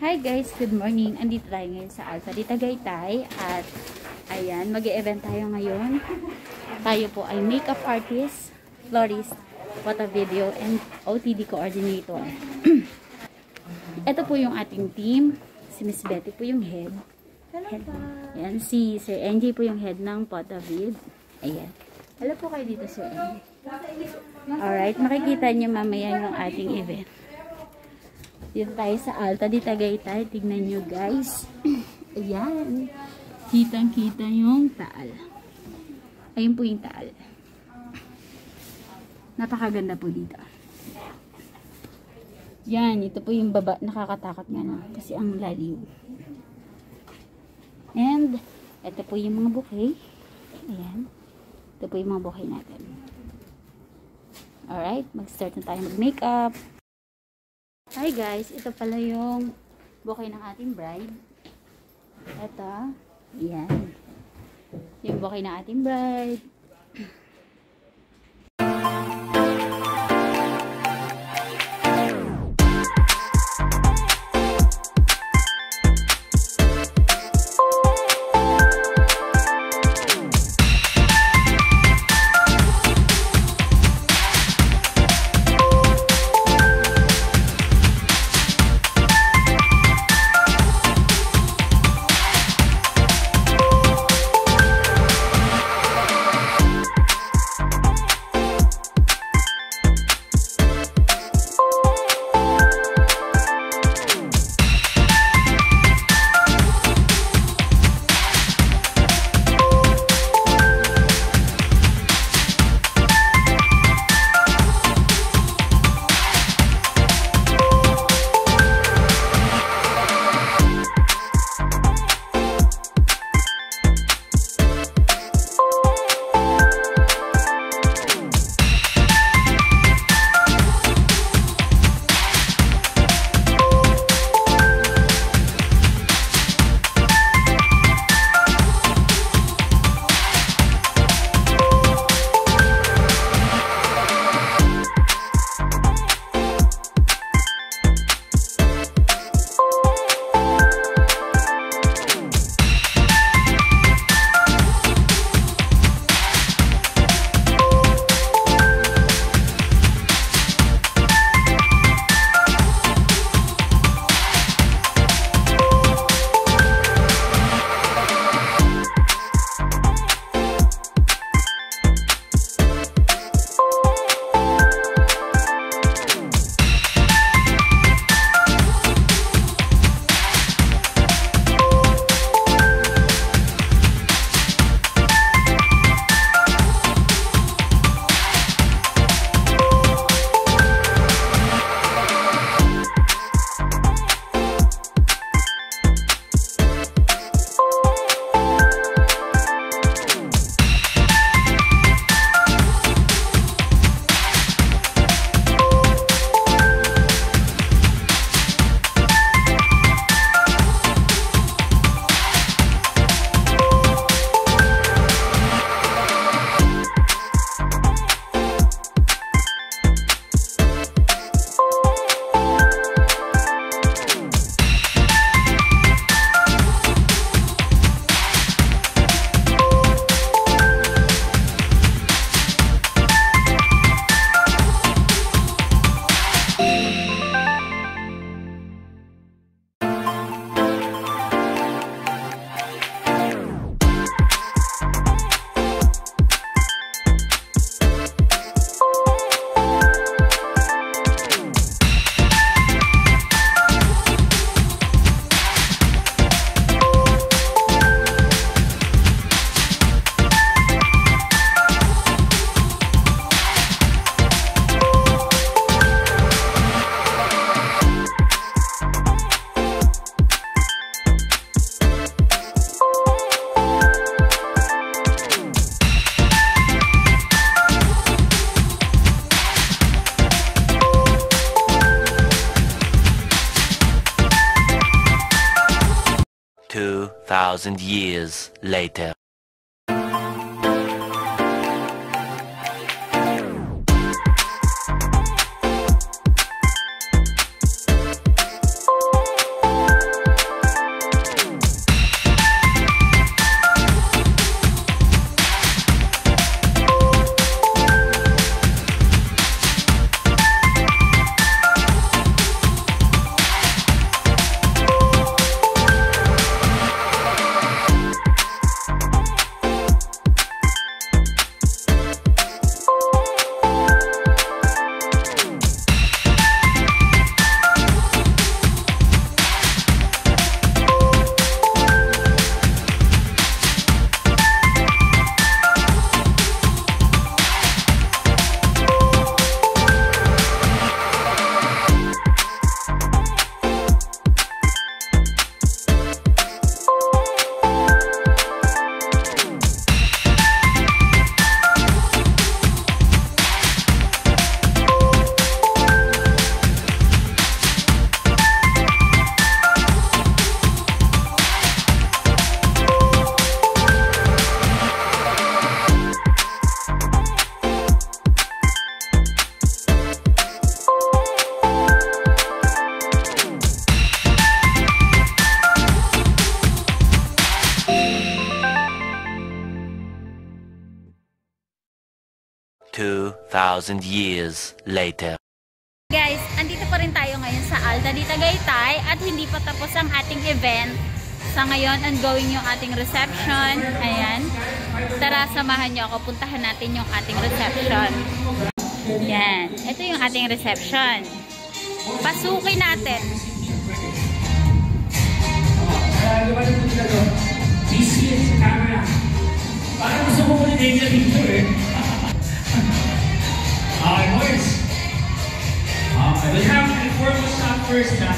Hi guys, good morning. Andito tayo ngayon sa Alpha di Tagaytay at ayan, mag-e-event tayo ngayon. Tayo po ay makeup artist, florist, photo video, and OTD coordinator. Ito po yung ating team. Si Miss Betty po yung head. Ayan, si Sir NJ po yung head ng photo vid. Ayan. Hello po kayo dito, Sir NJ. Alright, makikita niyo mamaya yung ating event. Dito tayo sa Alta di Tagaytay. Tignan nyo guys. Ayan. Kitang-kita yung taal. Ayun po yung taal. Napakaganda po dito. Yan. Ito po yung baba. Nakakatakot nga na. Kasi ang lalim. And, ito po yung mga bouquet. Ayan. Ito po yung mga bouquet natin. Alright. Mag-start na tayo mag-makeup. Hi guys, ito pala yung bouquet ng ating bride. Ito, yan. Yung bouquet ng ating bride. Thousand years later. 2,000 years later. Guys, andito pa rin tayo ngayon sa Alta di Tagaytay at hindi pa tapos ang ating event. Sa ngayon, ongoing yung ating reception. Ayan. Tara, samahan nyo ako. Puntahan natin yung ating reception. Yan. Ito yung ating reception. Pasukin natin. DC camera. Parang gusto mo ulit niya dito eh. Okay, boys. We have an informal shot first na.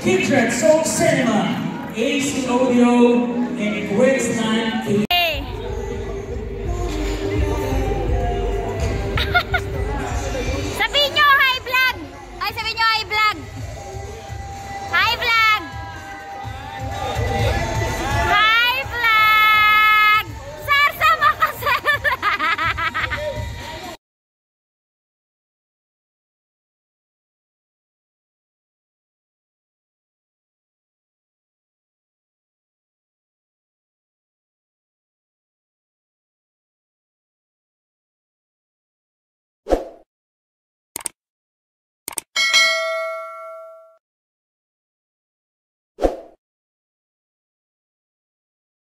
Kindred, Soul Cinema, AC Audio, and Quiz 9